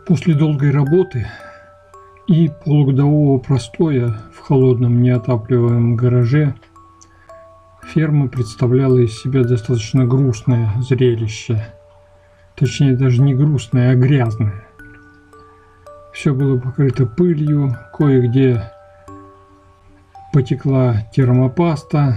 После долгой работы и полугодового простоя в холодном неотапливаемом гараже ферма представляла из себя достаточно грустное зрелище. Точнее, даже не грустное, а грязное. Все было покрыто пылью, кое-где потекла термопаста.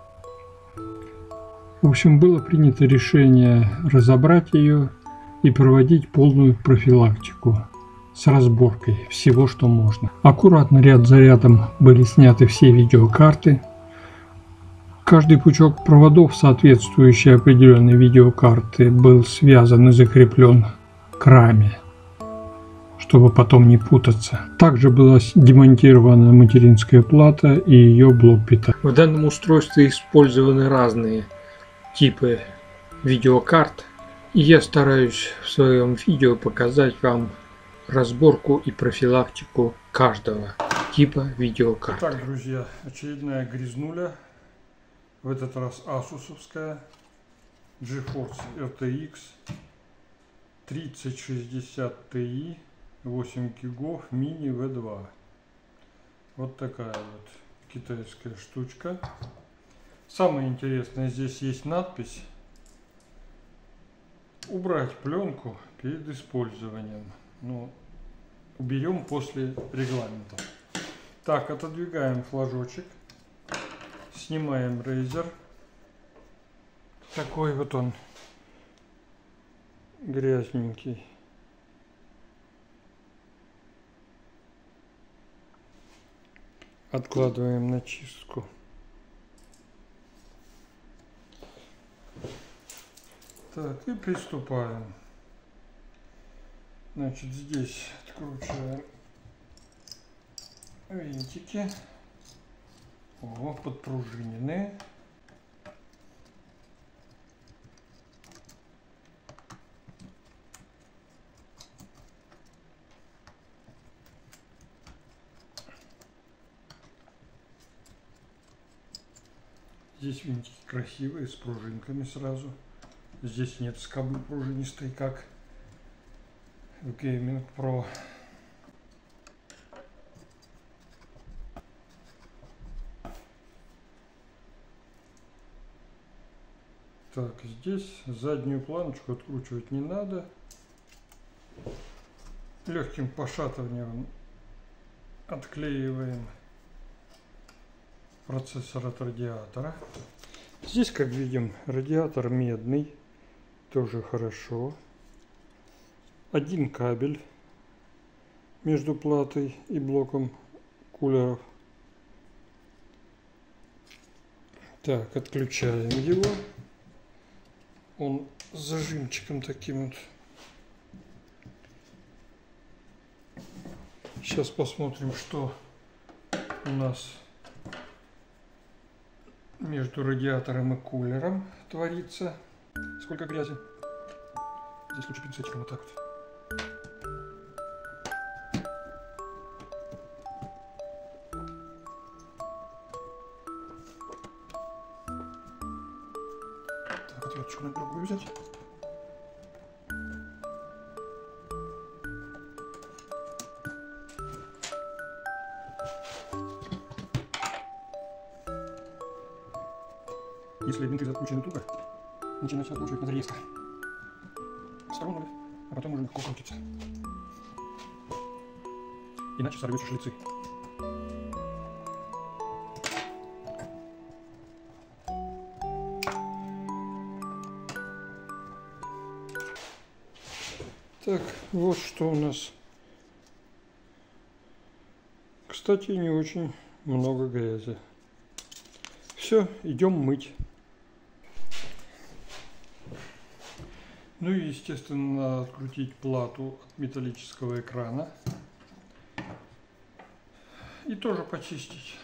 В общем, было принято решение разобрать ее и проводить полную профилактику с разборкой всего, что можно. Аккуратно ряд за рядом были сняты все видеокарты. Каждый пучок проводов, соответствующий определенной видеокарты, был связан и закреплен к раме, чтобы потом не путаться. Также была демонтирована материнская плата и ее блок питания. В данном устройстве использованы разные типы видеокарт, и я стараюсь в своем видео показать вам разборку и профилактику каждого типа видеокарт. Так, друзья, очередная грязнуля, в этот раз асусовская GeForce RTX 3060 Ti 8 гигов мини V2. Вот такая вот китайская штучка. Самое интересное, здесь есть надпись «Убрать пленку перед использованием». Ну, уберем после регламента. Так, отодвигаем флажочек. Снимаем Razer. Такой вот он грязненький. Откладываем на чистку. Так, и приступаем. Значит, здесь откручиваем винтики. О, подпружиненные. Здесь винтики красивые, с пружинками сразу. Здесь нет скобы пружинистой, как в Gaming Pro. Так, здесь заднюю планочку откручивать не надо. Легким пошатыванием отклеиваем процессор от радиатора. Здесь, как видим, радиатор медный, тоже хорошо. Один кабель между платой и блоком кулеров. Так, отключаем его. Он с зажимчиком таким вот. Сейчас посмотрим, что у нас между радиатором и кулером творится. Сколько грязи. Здесь лучше пинцетиком вот так вот. Так, отверточку надо другую взять. Если винты закручены туго, начинать откручивать надо резко. Сторонами, а потом уже легко крутится. Иначе сорвете шлицы. Так, вот что у нас. Кстати, не очень много грязи. Все, идем мыть. Ну и, естественно, надо открутить плату от металлического экрана. И тоже почистить.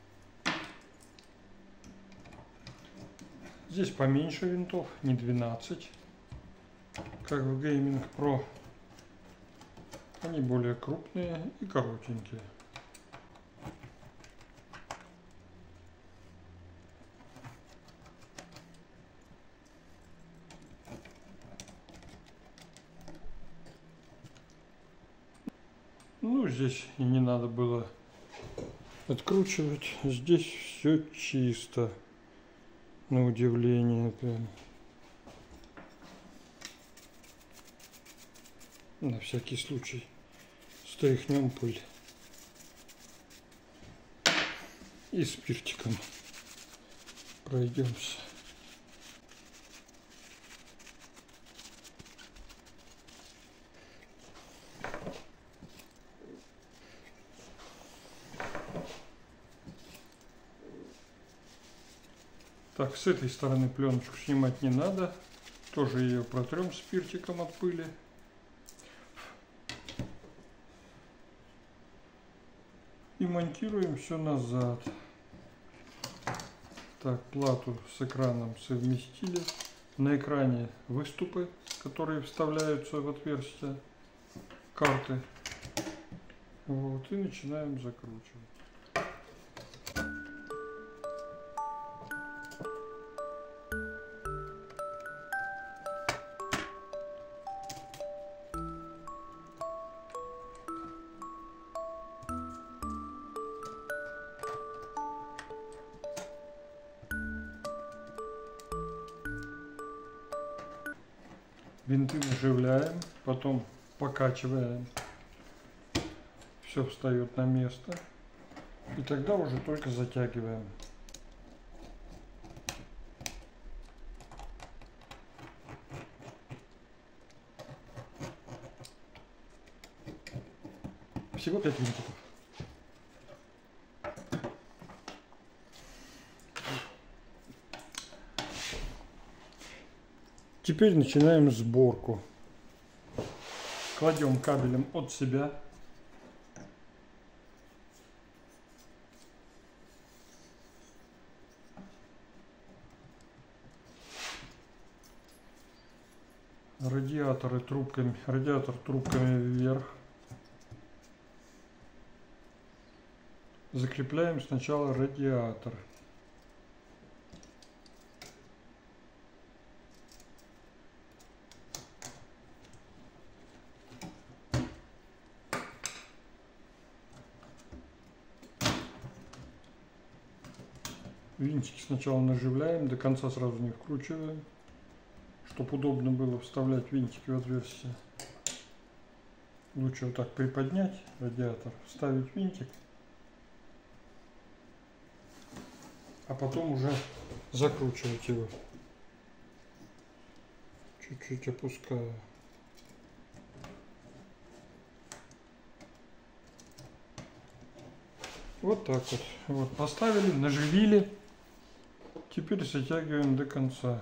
Здесь поменьше винтов, не 12, как в Gaming Pro. Они более крупные и коротенькие. Ну, здесь и не надо было откручивать. Здесь все чисто. На удивление прям. На всякий случай стряхнем пыль. И спиртиком пройдемся. Так, с этой стороны пленочку снимать не надо. Тоже ее протрем спиртиком от пыли. И монтируем все назад. Так, плату с экраном совместили. На экране выступы, которые вставляются в отверстия карты. Вот, и начинаем закручивать. Винты наживляем, потом покачиваем, все встает на место, и тогда уже только затягиваем. Всего 5 винтиков. Теперь начинаем сборку. Кладем кабелем от себя. Радиатор трубками вверх. Закрепляем сначала радиатор. Винтики сначала наживляем, до конца сразу не вкручиваем, чтобы удобно было вставлять винтики в отверстие. Лучше вот так приподнять радиатор, вставить винтик, а потом уже закручивать его. Чуть-чуть опускаю. Вот так вот. Вот поставили, наживили. Теперь затягиваем до конца.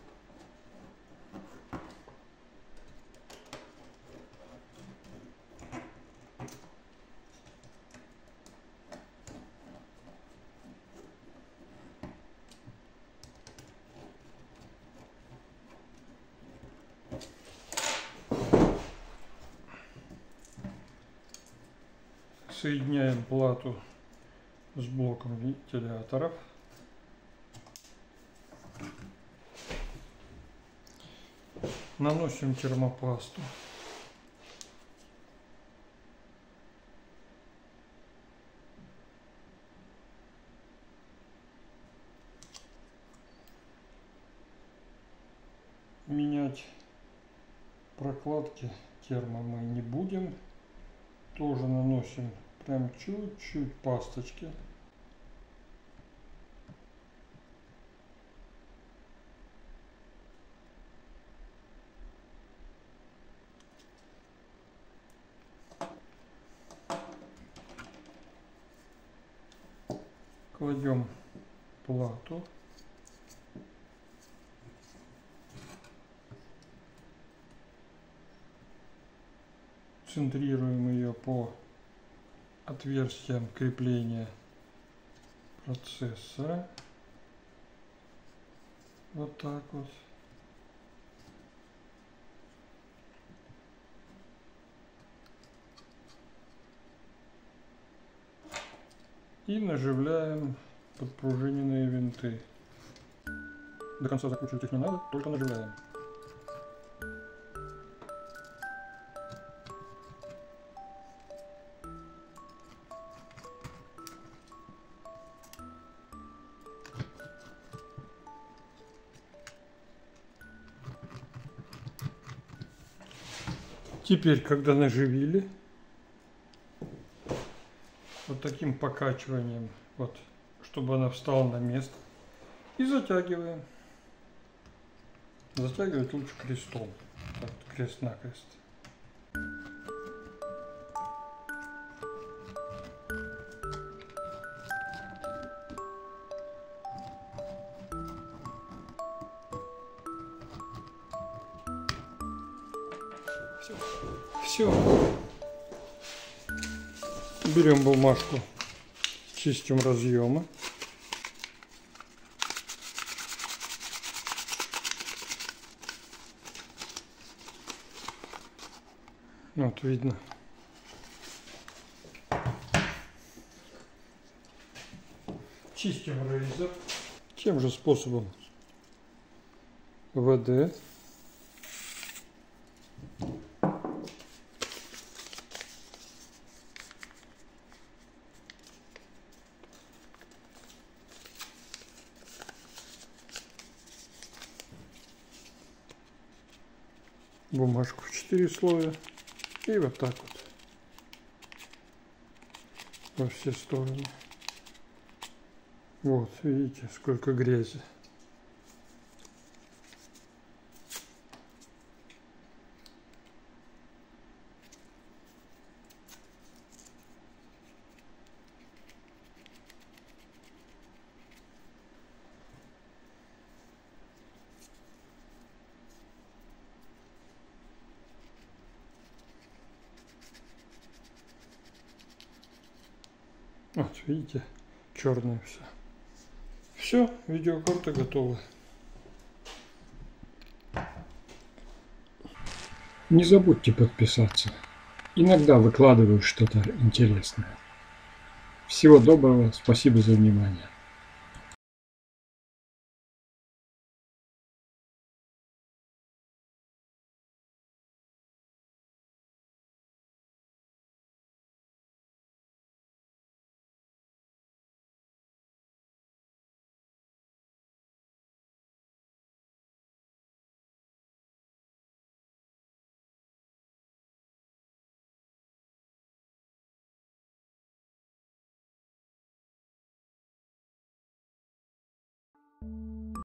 Соединяем плату с блоком вентиляторов. Наносим термопасту. Менять прокладки термо мы не будем. Тоже наносим прям чуть-чуть пасточки. Кладем плату. Центрируем ее по отверстиям крепления процессора. Вот так вот. И наживляем подпружиненные винты. До конца закручивать их не надо, только наживляем. Теперь, когда наживили, вот таким покачиванием, вот, чтобы она встала на место, и затягиваем. Затягивать лучше крестом, так, крест-накрест. Все. Берем бумажку, чистим разъемы. Вот видно. Чистим рейзер тем же способом. ВД. Бумажку в 4 слоя и вот так вот во все стороны. Вот, видите, сколько грязи. Вот, видите, черное все. Все, видеокарта готова. Не забудьте подписаться. Иногда выкладываю что-то интересное. Всего доброго, спасибо за внимание.